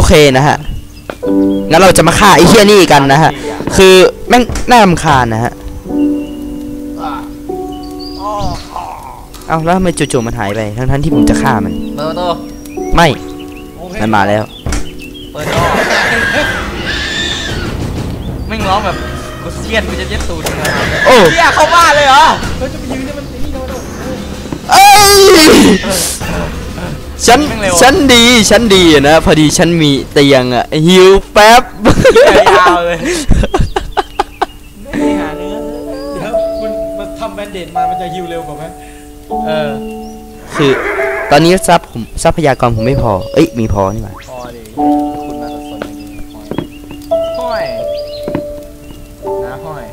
เคนะฮะงั้นเราจะมาฆ่าไอ้เหี้ยนี่กันนะฮะคือแม่งน่ารำคาญนะฮะเอาแล้วทำไมจู่ๆมันหายไปทั้งที่ผมจะฆ่ามันเปิดประตูไม่มันมาแล้วเปิดท่อไม่ร้องแบบกูเสียดกูจะเย็ดตูดเลยโอ้ยเข้าบ้านเลยเหรอเขาจะไปยืนเนี่ยมันนี่โดนเอ้ยฉันดีนะพอดีฉันมีเตียงอะหิวแป๊บยาวเลยไม่หาเนื้อเดี๋ยวมันทำแบนเดดมามันจะฮิวเร็วกว่าไหมคือตอนนี้ทรัพยากรผมไม่พอเอ้ยมีพอนี่หว่าพอดิคุณมาสดๆอย่างนี้ห้อยนะห้อย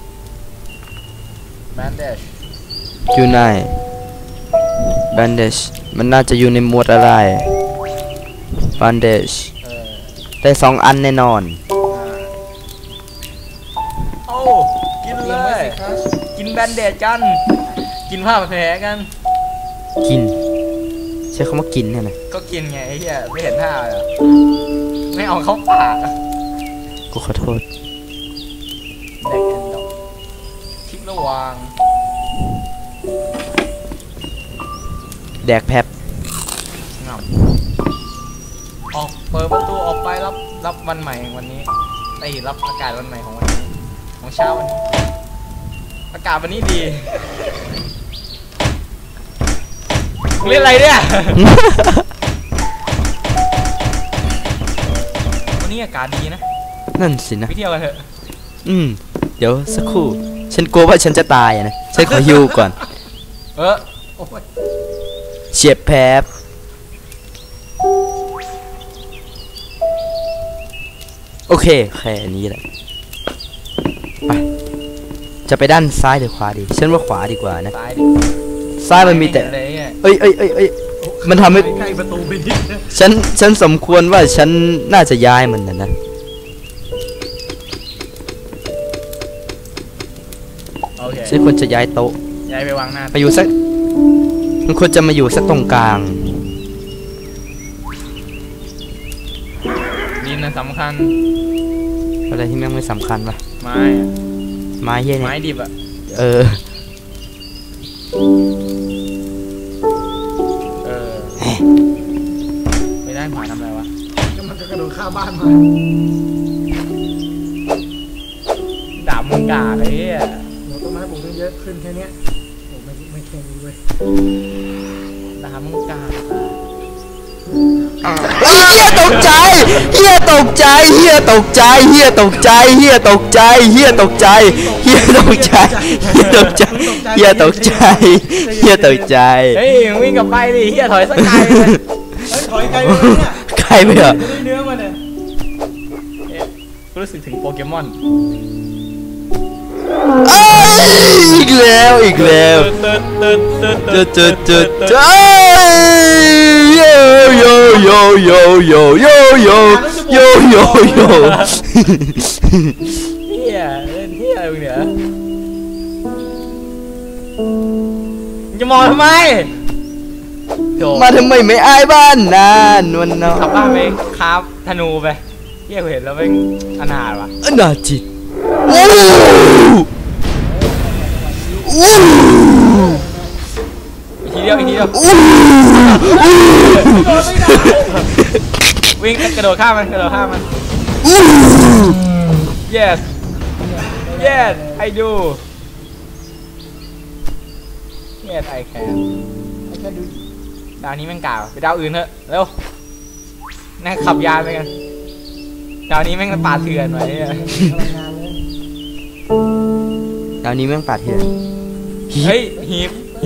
แบนเดชอยู่ไหนแบนเดชมันน่าจะอยู่ในหมวดอะไรแบนเดชได้2 อันแน่นอนโอ้กินเลยกินแบนเดชกันกินผ้าแผลกันกินใช้คำว่ากินเนี่ยนะก็กินไงไอ้เหี้ยไม่เห็นท่าเลยไม่เอาเข้าปากกูขอโทษเด็กเอ็นดอกทิกระวังแดกแพบงับออกเปิดประตูออกไปรับวันใหม่วันนี้ไอ้รับอากาศวันใหม่ของวันนี้ของเช้าวันนี้อากาศวันนี้ดีเล่นอะไรเนี่ยวันนี้อากาศดีนะนั่นสินะไปเที่ยวกันเถอะเดี๋ยวสักครู่ฉันกลัวว่าฉันจะตายนะฉันขอฮิวก่อนเฉียบแผลโอเคแค่นี้แหละไปจะไปด้านซ้ายหรือขวาดีฉันว่าขวาดีกว่านะซ้ายมันมีแต่เอ้ยมันทำให้ฉันสมควรว่าฉันน่าจะย้ายมันนะฉันควรจะย้ายโต๊ะย้ายไปวางหน้าไปอยู่สักมันควรจะมาอยู่สักตรงกลางดินน่ะสำคัญอะไรที่แม่งไม่สำคัญปะไม้เหี้ยเนี่ยไม้ดิบอะไปด้านขวาทำอะไรวะก็มันจะกระโดดข้าบ้านมาด่ามึงด่าเลยอ่ะต้นไม้ปลูกเยอะขึ้นแค่นี้ผมไม่แค่นี้เว้ยด่ามึงด่าเฮียตกใจเฮียตกใจเฮียตกใจเฮียตกใจเฮียตกใจเฮียตกใจเฮียตกใจเฮียตกใจเฮียตกใจเฮียตกใจเฮ้ยวิ่งกลับไปดิเฮียถอยสักไกลเลยถอยไกลเลยเนี่ยไกลไปเหรอเนื้อมันเนี่ยรู้สึกถึงโปเกมอนอีกแล้วจุดโยเล่นเฮียมึงเนี่ยจะมองทำไมมาทำไมไม่อายบ้านนานวันนอนขับบ้านไปคราฟธนูไปเฮียเห็นแล้วเป็นอนาถวะอนาถจิตอีกทีเดียววิ่งกระโดดข้ามมันyes I do yes I can ดาวนี้แม่งกล่าวไปดาวอื่นเถอะเร็วนั่งขับยานไปกันดาวนี้แม่งป่าเถื่อนไว้ดาวนี้แม่งป่าเถื่อนเฮ้ยหีบ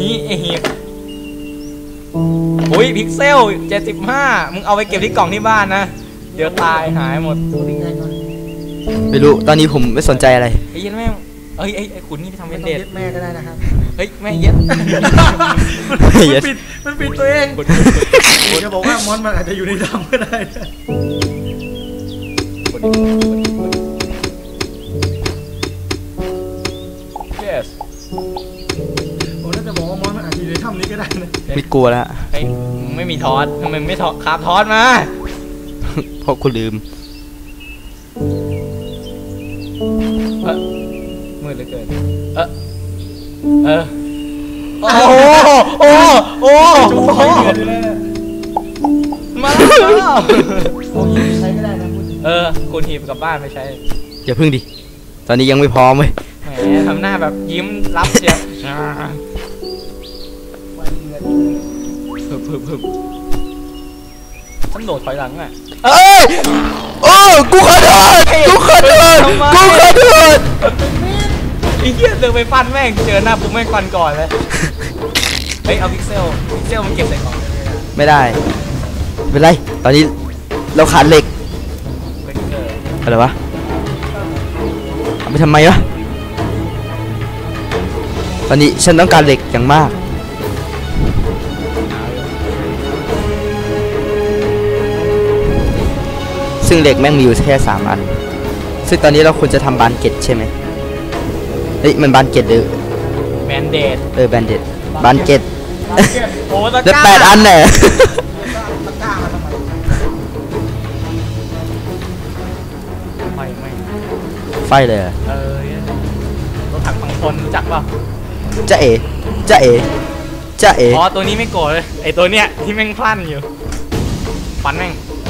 อุ้ยพิกเซล75มึงเอาไปเก็บที่กล่องที่บ้านนะเดี๋ยวตายหายหมดไม่รู้ตอนนี้ผมไม่สนใจอะไรไอ้ยันแม่ไอ้ขุนนี่ทำเป็นเด็ดแม่ก็ได้นะครับเฮ้ยแม่เย็ดมันปิดตัวเองผมจะบอกว่ามอนมันอาจจะอยู่ในดำก็ได้ yes ผมน่าจะบอกว่ามอนมันอาจจะอยู่ในถ้ำนี้ก็ได้นะไม่กลัวแล้วไม่มีทอสทำไมไม่คราฟทอสมาเพราะกูลืมมืดเหลือเกินโอ้โอ้โอ้จูบมาแล้วโอ้ยใช้ไม่ได้นะพูดถึงคุณหีบกลับบ้านไปใช้อย่าพึ่งดิตอนนี้ยังไม่พร้อมเว้ยแหมทำหน้าแบบยิ้มรับเชียววันเดือนพึ่มฉันโดดถอยหลังอ่ะเอ้ยโอ้กูขอโทษกูขอโทษกูขอโทษไอ้เหี้ยเดินไปฟันแม่งเจอหน้าปุ๊บแม่งฟันก่อนเลยเฮ้ยเอาพิกเซลมันเก็บใส่กล่องได้ไหมไม่ได้ไม่เป็นไรตอนนี้เราขาดเหล็กเวกเตอร์อะไรวะเอาไปทำไมวะตอนนี้ฉันต้องการเหล็กอย่างมากซึ่งเหล็กแม่งมีอยู่แค่3 อันซึ่งตอนนี้เราควรจะทำบานเกตใช่ไหมเฮ้ยมันบานเกตหรือแมนเดดแบนเด็ดบานเกตโอ้ตะได้กร้า 8 อันแน่ตะกร้ามาทำไมไม่ไฟเลยเหรอรถถังฝั่งคนรู้จักเปล่าจ๊ะเอ๋จ๊ะเอ๋จ๊ะเอ๋อ๋อตัวนี้ไม่โกรธเลยไอตัวเนี้ยที่แม่งพลั่นอยู่ฟันแม่ง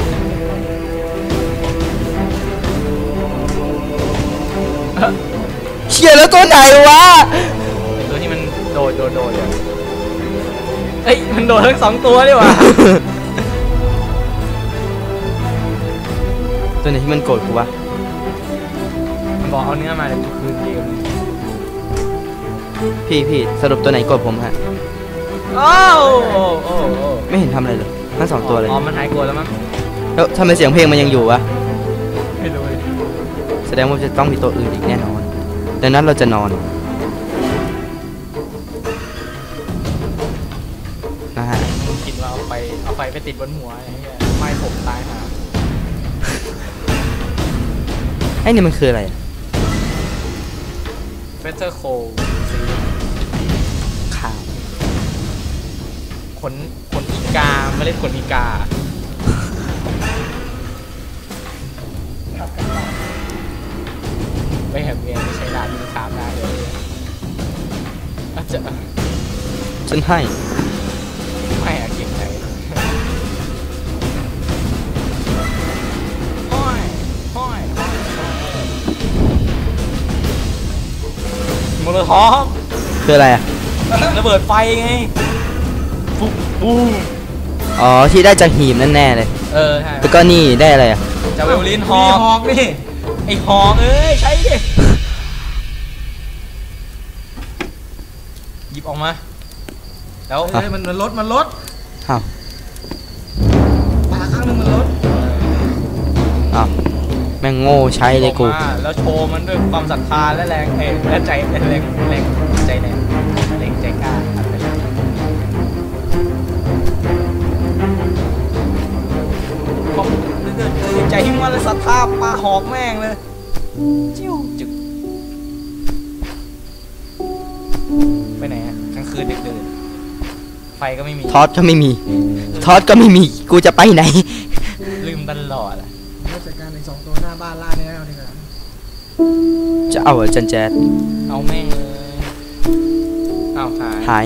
เชี่ยแล้วตัวไหนวะไอตัวที่มันโดดเนี่ยเอ้ยมันโดดทั้ง2 ตัวเลยว่ะตัวไหนที่มันโกรธกูวะมันบอกเอาเนื้อมาเดี๋ยวกูคืนเกมพี่สรุปตัวไหนโกรธผมฮะโอ้ไม่เห็นทำอะไรเลยทั้ง2 ตัวเลยอ๋อมันหายโกรธแล้วมั้งแล้วทำไมเสียงเพลงมันยังอยู่วะไม่รู้เลยแสดงว่าจะต้องมีตัวอื่นอีกแน่นอนดังนั้นเราจะนอนนะฮะคิดว่าเอาไฟไปติดบนหัวไอ้เหี้ยไม่ผมตายห่าไอ้นี่มันคืออะไรอะเฟเธอร์โคซีข่าวขนอีกาไม่เล่นขนอีกาไม่แหบเมียไม่ใช่ร้านมีถามได้เลยอาจจะฉันให้ไม่อะเก่งใจห้อยโมโลท็อปคืออะไรอ่ะระเบิดไฟไงปุ๊บปุ๊บอ๋อที่ได้จากหีบนั่นแน่เลยใช่แล้วก็นี่ได้อะไรอ่ะจะเวลลินฮอมีกหอกนี่ไอหอกใช้ดิหยิบออกมาแล้วเฮ้ยมันลดอ้าวปลาข้างนึงมันลดอ้าวแม่งโง่ใช้เลยกูออมาแล้วโชว์มันด้วยความศรัทธาและแรงและใจแรงใจแรงใจกล้าใจที่มันเลยศรัทธาปลาหอกแม่งเลยจิ้วจึกไปไหนฮะกลางคืนดึกดื่นไฟก็ไม่มีทอดก็ไม่มีทอดก็ไม่มีกูจะไปไหนลืมตลอดอะราชการใน2 ตัวหน้าบ้านล่าเนี่ยเอาดีกว่าจะเอาเหรอจันแจ๊ดเอาแม่งเลยเอาหายหาย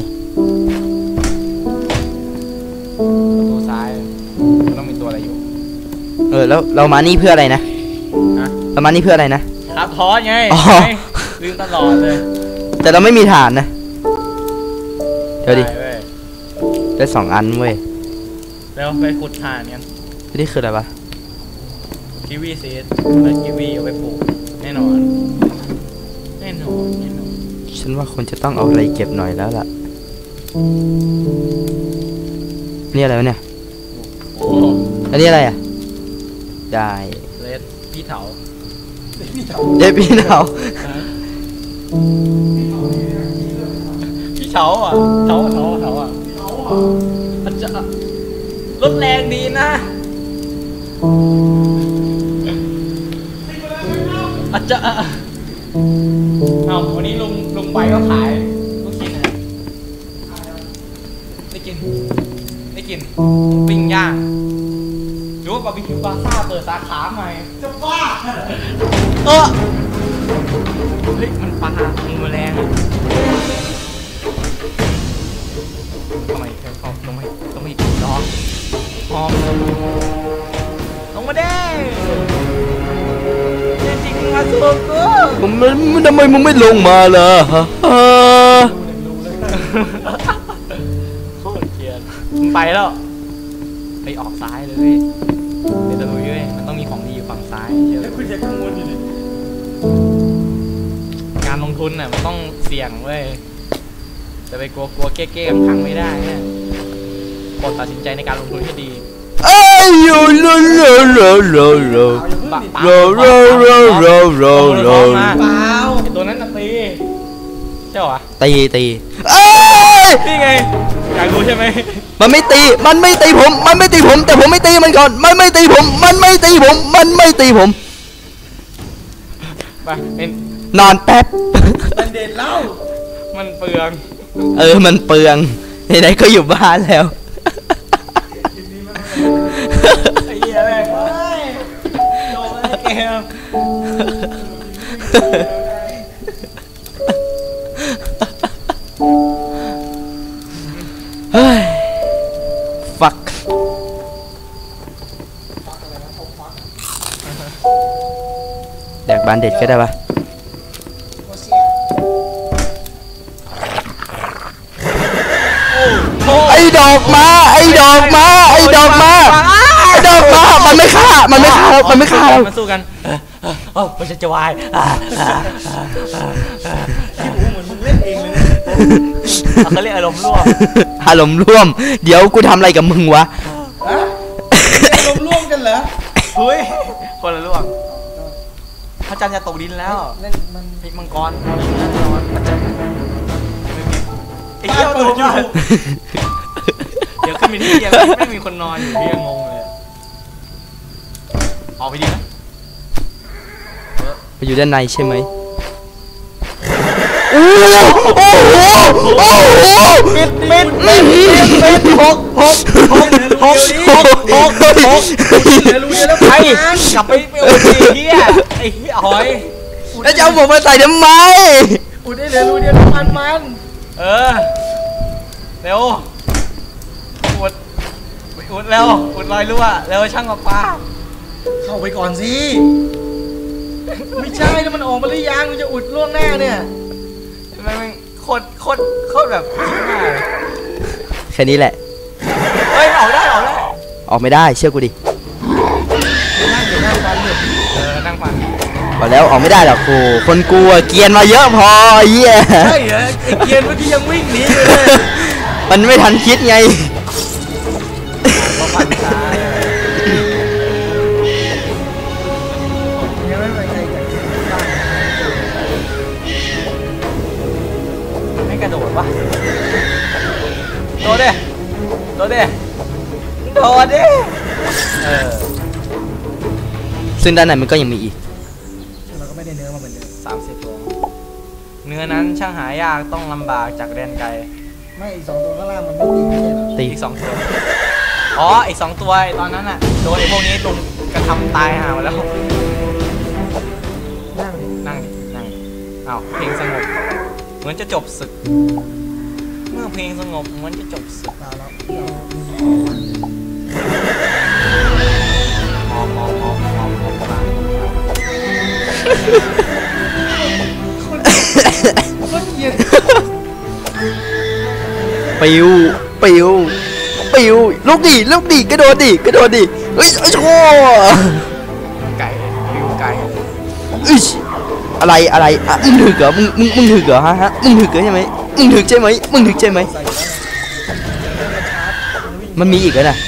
ประตูซ้ายต้องมีตัวอะไรอยู่แล้วเรามานี่เพื่ออะไรนะฮะเรามานี่เพื่ออะไรนะครับทอสไงอ๋อลืมตลอดเลยแต่เราไม่มีฐานนะเดี๋ยวดิไว้ยได้2 อันเว้ยแล้วไปขุดถ่านกันนี่คืออะไรวะกีวีซีดแล้วกีวีเอาไปปลูกแน่นอนฉันว่าคนจะต้องเอาอะไรเก็บหน่อยแล้วล่ะนี่อะไรวะเนี่ยโอ้อันนี้อะไรอ่ะได้เลดพี่เถาเด็บพี่หนาวพี่เถาอ่ะเถาอ่ะอาจจะรถแรงดีนะอาจจะเอาวันนี้ลุงไปก็ขายลูกชิ้นนะได้กินปิ้งย่างดูบาร์บีคิวบาซ่าเปิดสาขาใหม่จะบ้าเฮ้ยมันปลามีแมลงทำไมต้องไม่ร้องหอมลงมาเด้จริงมาสู้กูทำไมมึงไม่ลงมาล่ะฮะโคตรเกลียดมึงไปแล้วไปออกซ้ายเลยเดี๋ยวจะรู้ด้วยมันต้องมีของดีอยู่ฝั่งซ้ายเยอะแล้วคุณจะกังวลอยู่ดิการลงทุนน่ะมันต้องเสี่ยงเว้ยจะไปกลัวเก้ๆขังไม่ได้เนี่ยกดตัดสินใจในการลงทุนให้ดีเอ้ยโลโลโลโลโลโลเอาอย่าเพิ่งดิโลโลโลโลโลเปล่าไอตัวนั้นน่ะตีใช่เหรอตีเอ้ยนี่ไงอยากรู้ใช่ไหมมันไม่ตีผมแต่ผมไม่ตีมันก่อนมันไม่ตีผมไปเป็นนอนแป๊บมันเด็ดเหล้ามันเปลืองมันเปลืองไหนๆก็อยู่บ้านแล้วไอ้เหี้ยแม่งเฮ้ยโดนไอ้เกมเฮ้ย fuck แดกบานเด็ดก็ได้ปะไอ้ดอกมามันไม่ฆ่าเรามาสู้กันมันจะวายที่หูเหมือนมึงเล่นเองเลยนะเขาเรียกอารมณ์ร่วมอารมณ์ร่วมเดี๋ยวกูทำอะไรกับมึงวะฮะลมร่วมกันเหรอเฮ้ยคนละร่วมพระจันทร์จะตกดินแล้วเล่นมันพริกมังกรแน่นอนไอ้เหี้ยเปิดอยู่เดี๋ยวขึ้นไปที่เตียงไม่มีคนนอนอยู่พี่ยังงงเลยออกไปดีนะไปอยู่ด้านในใช่ไหมไปกลับไปโอ้ยเฮียไอ้เฮียหอยแล้วจะเอาผมมาใส่ทำไมอุดได้เหลือรูเดียวมันเร็วอุดเร็วอุดรอยรั่วเร็วช่างกับปลาเข้าไปก่อนสิไม่ใช่แล้วมันออกมาหรือยังมันจะอุดล่วงหน้าเนี่ยมันโคตรแบบง่ายแค่นี้แหละเฮ้ยออกได้ออกไม่ได้เชื่อกูดินั่งฟันเลยนั่งฟังบอกแล้วออกไม่ได้หรอกกูคนกูอะเกรียนมาเยอะพอเหี้ยใช่เหรอไอ้เกียร์เมื่อกี้ยังวิ่งหนีอยู่เลยมันไม่ทันคิดไงก็ฟันซ้ายยังไม่ไปไกลจากบ้านไม่กระโดดวะโดดดิซึ่งด้านในมันก็ยังมีอีกเราก็ไม่ได้เนื้อมาเหมือนเดิม 30 ตัวเนื้อนั้นช่างหายากต้องลำบากจากแดนไกลไม่อีก2ตัวข้างล่างมันไม่ตีไม่ใช่เหรอตีอีก2 ตัวอ๋ออีก2 ตัวตอนนั้นอ่ะโดนไอ้พวกนี้ลุมกระทำตายห่ามาแล้วนั่งนั่งอ้าวเพลงสงบเหมือนจะจบศึกเมื่อเพลงสงบเหมือนจะจบศึกเปล่าแล้วมองประมาณก็เกียร์ปิวลูกดิกระโดดดิเฮ้ยโชว์ไก่วิวไก่อะไรอ่ะมึงถึกเหรอมึงถึกเหรอฮะมึงถึกเหรอใช่ไหมมึงถึกใช่ไหมใส่แล้วนะมันมีอีกแล้วนะ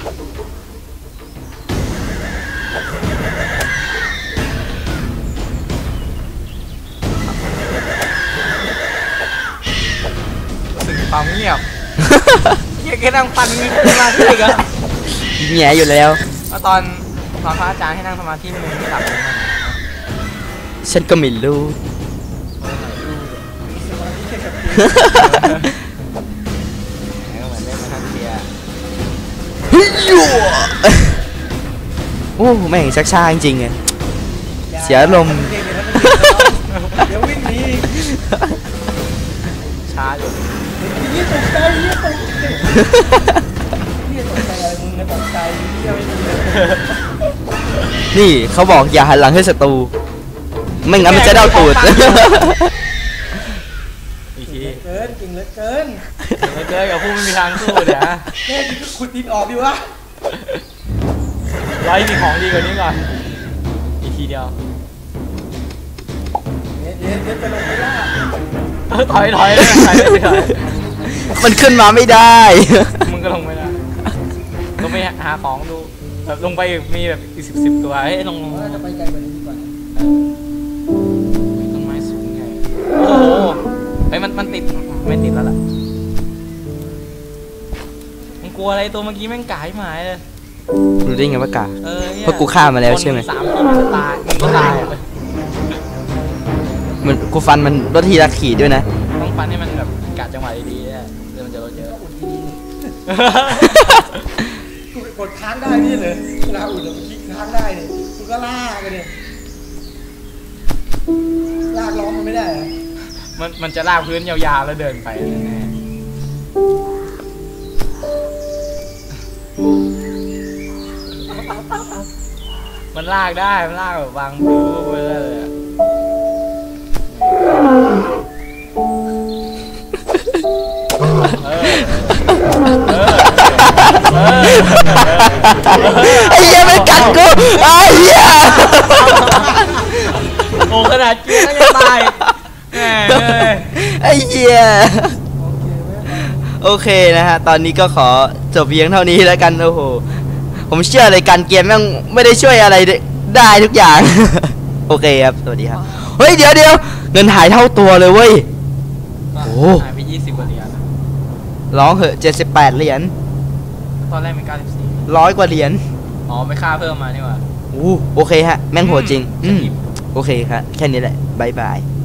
สึกความเงียบเฮียแค่นั่งฟันมีสมาธิอีกเหรอแง่อยู่แล้วแล้วตอนพระอาจารย์ให้นั่งสมาธิมึงไม่หลับเลยนะฉันก็ไม่รู้เหมือนเล่นมาทันเทียเฮ้ยโอ้แม่งชักช้าจริงๆไง เสียลมณ์เดี๋ยววิ่งหนีช้าอยู่ยี่ตกใจยี่ตกใจยี่ตกใจอะไรมึงก็ตกใจยี่ไม่ดีเลยนี่เขาบอกอย่าหันหลังให้ศัตรูไม่งั้นมันจะเด้าตูดอีกทีเกินจริงเหลือเกินไม่เจอกับผู้ไม่มีทางสู้เดี๋ยวนะแม่งขุดดินออกดิวะร้อยมีของดีกว่านี้ก่อนอีกทีเดียวเดี๋ยวจะลงไปล่าถอยเลยถอยมันขึ้นมาไม่ได้มึงก็ลงไม่ได้ลงไปหาของดูแบบลงไปมีแบบอีกสิบตัวเฮ้ยลงว่าจะไปไกลกว่านี้ดีกว่าต้นไม้สูงไงโอ้โหเฮ้ยมันติดไม่ติดแล้วล่ะมึงกลัวอะไรตัวเมื่อกี้แม่งกายหมายเลยรู้ได้ไงว่ากาเนี่ยเพราะกูฆ่ามาแล้วใช่ไหม 3 ทีมันตายมึงก็ตายเลยมันกูฟันมันลดทีละขีดด้วยนะต้องฟันให้มันแบบกะจังหวะดีๆเนี่ยเดี๋ยวมันจะลดเยอะอุ่นที่นี่กูกดค้างได้นี่เลยเวลาอุ่นเราคลิกค้างได้เนี่ยกูก็ลากกันเนี่ยลากล้อมันไม่ได้เหรอมันจะลากพื้นยาวๆแล้วเดินไปแน่ๆมันลากได้มันลากแบบวางปูไปเลยอะไอ้เหี้ยมันกัดกูไอ้เหี้ยโอ้ขนาดเกี้ยยังตายแหมไอ้เหี้ยโอเคนะฮะตอนนี้ก็ขอจบเพียงเท่านี้แล้วกันโอ้โหผมเชื่อเลยการเกมแม่งไม่ได้ช่วยอะไรได้ทุกอย่าง โอเคครับสวัสดีครับเฮ้ยเดี๋ยวเงินหายเท่าตัวเลยเว้ย โอ้หายไป20 กว่าเหรียญร้องเหอะ78เหรียญตอนแรกมี94 100 กว่าเหรียญอ๋อไม่ค่าเพิ่มมานี่หว่าโอเคฮะแม่งโหดจริงจะอิ่มโอเคครับแค่นี้แหละบายบาย